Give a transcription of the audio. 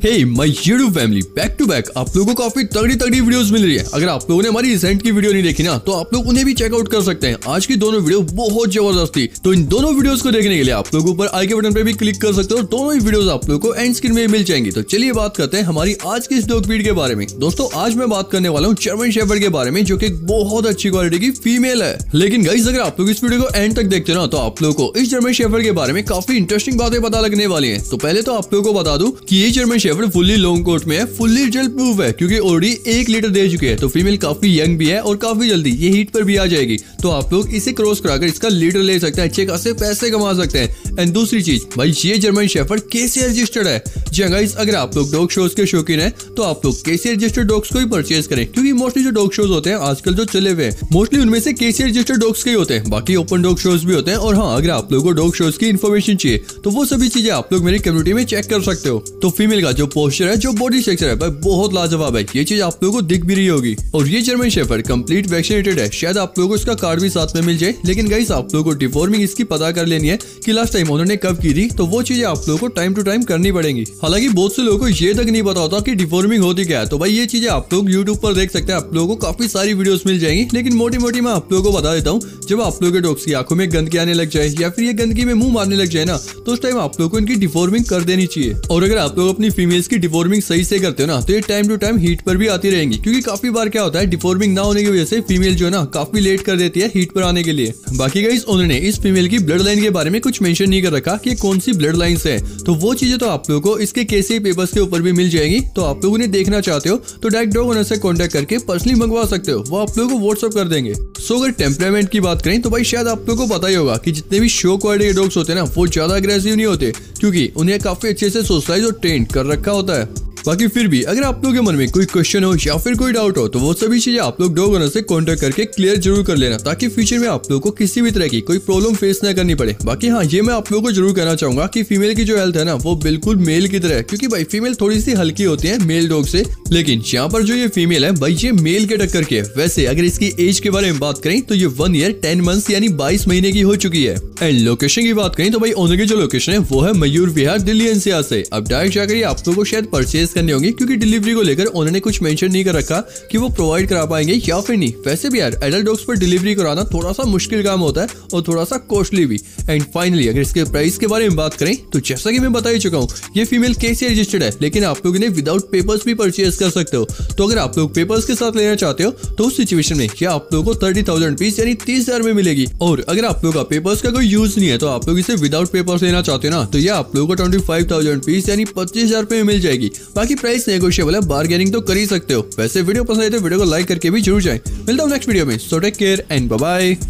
Hey my YouTube family, back to back आप लोगों को काफी तगड़ी तगड़ी वीडियोस मिल रही है। अगर आप लोगों ने हमारी रिसेंट की वीडियो नहीं देखी ना, तो आप लोग उन्हें भी चेकआउट कर सकते हैं। आज की दोनों वीडियो बहुत जबरदस्त थी, तो इन दोनों वीडियोस को देखने के लिए आप लोग ऊपर आई के बटन पे भी क्लिक कर सकते हो और दोनों ही वीडियोस आप लोगों को एंड स्क्रीन में मिल जाएंगी। तो चलिए बात करते हैं हमारी आज की इस डॉग ब्रीड के बारे में। दोस्तों आज मैं बात करने वाला हूँ जर्मन शेफर्ड के बारे में, जो कि बहुत अच्छी क्वालिटी की फीमेल है। लेकिन गाइस अगर आप लोग इस वीडियो को एंड तक देखते हो ना, तो आप लोगों को इस जर्मन शेफर्ड के बारे में काफी इंटरेस्टिंग बातें पता लगने वाली है। तो पहले तो आप लोगों को बता दूं कि ये German shepherd fully long coat में है, फुल्ली रिजल्ट प्रूफ है, क्योंकि ऑलरेडी 1 लीटर दे चुके हैं। तो फीमेल काफी यंग भी है और काफी जल्दी ये हीट पर भी आ जाएगी। तो आप लोग इसे क्रॉस कराकर इसका लीटर ले सकते हैं, अच्छे खासे पैसे कमा सकते हैं। एंड दूसरी चीज भाई, ये जर्मन शेफर्ड केसी रजिस्टर्ड है। जी गाइस, अगर आप लोग डॉग शोज के शौकीन है तो आप लोग केसी रजिस्टर्ड डॉग्स को ही परचेज करें, क्योंकि मोस्टली जो डॉग शोज होते हैं आजकल जो चले हुए हैं मोस्टली उनमें से केसी रजिस्टर्ड डॉग्स के ही होते हैं। बाकी ओपन डॉग शोज भी होते हैं। और हाँ, अगर आप लोगों को डॉग शोज की इन्फॉर्मेशन चाहिए तो वो सभी चीजें आप लोग मेरी कम्युनिटी में चेक कर सकते हो। तो फीमेल का जो पोस्चर है, जो बॉडी स्ट्रक्चर है भाई, बहुत लाजवाब है। ये चीज आप लोगों को दिख भी रही होगी। और ये जर्मन शेफर्ड कंप्लीट वैक्सीनेटेड है। शायद आप लोगों को इसका कार्ड भी साथ में मिल जाए। लेकिन गाइस आप लोगों को डिफॉर्मिंग इसकी पता कर लेनी है कि लास्ट टाइम उन्होंने कब की थी, तो वो चीजें आप लोगों को टाइम टू टाइम करनी पड़ेंगी। हालांकि बहुत से लोगों को ये तक नहीं पता होता कि डिफॉर्मिंग होती क्या है। तो भाई ये चीजें आप लोग यूट्यूब पर देख सकते हैं, आप लोगों को काफी सारी वीडियोस मिल जाएंगी। लेकिन मोटी मोटी मैं आप लोगों को बता देता हूँ, जब आप लोगों के डॉग्स की आंखों में गंदगी आने लग जाए या फिर ये गंदगी में मुंह मारने लग जाए ना, तो उस टाइम आप लोगों को इनकी डिफॉर्मिंग कर देनी चाहिए। और अगर आप लोग अपनी फीमेल्स की डिफॉर्मिंग सही से करते हो ना, तो ये टाइम टू टाइम हीट पर भी आती रहेंगी। क्योंकि काफी बार क्या होता है, डिफॉर्मिंग ना होने की वजह से फीमेल जो है ना काफी लेट कर देती है हीट पर आने के लिए। बाकी गाइस उन्होंने इस फीमेल की ब्लड लाइन के बारे में कुछ मेंशन नहीं कर रखा कि कौन सी ब्लड लाइन है। तो वो चीजें तो आप लोगों को इसके केसी पेपर्स के ऊपर भी मिल जाएगी। तो आप लोग उन्हें देखना चाहते हो तो डायरेक्ट डॉग ओनर से कांटेक्ट करके पर्सनली मंगवा सकते हो, वो आप लोगों को व्हाट्सएप कर देंगे। सो अगर टेम्परामेंट की बात करें तो भाई शायद आप लोगों को पता ही होगा कि जितने भी शो क्वालिटी के डॉग्स होते हैं ना, वो ज्यादा अग्रेसिव नहीं होते, क्योंकि उन्हें काफी अच्छे से सोशलाइज और ट्रेन कर रखा होता है। बाकी फिर भी अगर आप लोगों के मन में कोई क्वेश्चन हो या फिर कोई डाउट हो, तो वो सभी चीजें आप लोग डॉग ओनर से कांटेक्ट करके क्लियर जरूर कर लेना, ताकि फ्यूचर में आप लोगों को किसी भी तरह की कोई प्रॉब्लम फेस ना करनी पड़े। बाकी हाँ, ये मैं आप लोगों को जरूर कहना चाहूंगा कि फीमेल की जो हेल्थ है ना, वो बिल्कुल मेल की तरह है। क्योंकि भाई फीमेल थोड़ी सी हल्की होती है मेल डॉग से, लेकिन यहाँ पर जो ये फीमेल है भाई, ये मेल के टक्कर की है। वैसे अगर इसकी एज के बारे में बात करें तो ये 1 ईयर 10 मंथ्स यानी 22 महीने की हो चुकी है। एंड लोकेशन की बात करें तो भाई ओनर की जो लोकेशन है वो है मयूर विहार, दिल्ली एनसीआर से। अब डायरेक्ट जाकर आप लोगों को शायद परचेज करनी होगी, क्योंकि डिलीवरी को लेकर उन्होंने कुछ मेंशन नहीं कर रखा कि वो प्रोवाइड करा पाएंगे या फिर नहीं। वैसे भी यार एडल्ट डॉग्स पर डिलीवरी कराना थोड़ा सा मुश्किल काम होता है और थोड़ा सा कॉस्टली भी। एंड फाइनली अगर इसके प्राइस के बारे में बात करें तो जैसा कि मैं बता ही चुका हूँ, ये फीमेल केसी रजिस्टर्ड है, लेकिन आप लोग इन्हें विदाउट पेपर्स भी परचेज कर सकते हो। तो अगर आप लोग पेपर्स के साथ लेना चाहते हो तो उस सिचुएशन में ये आप लोगों को 30,000 पीस यानी 30,000 में मिलेगी। और अगर आप लोगों का पेपर्स का कोई यूज नहीं है, तो आप लोग इसे विदाउट पेपर्स लेना चाहते हो ना, तो ये आप लोगों को 25,000 पीस यानी 25,000 में मिल जाएगी। बाकी प्राइस नेगोशिएबल है, बार्गेनिंग तो कर ही सकते हो। वैसे वीडियो पसंद है तो वीडियो को लाइक करके भी जरूर जाएं। मिलता हूं नेक्स्ट वीडियो में। So take care and bye bye.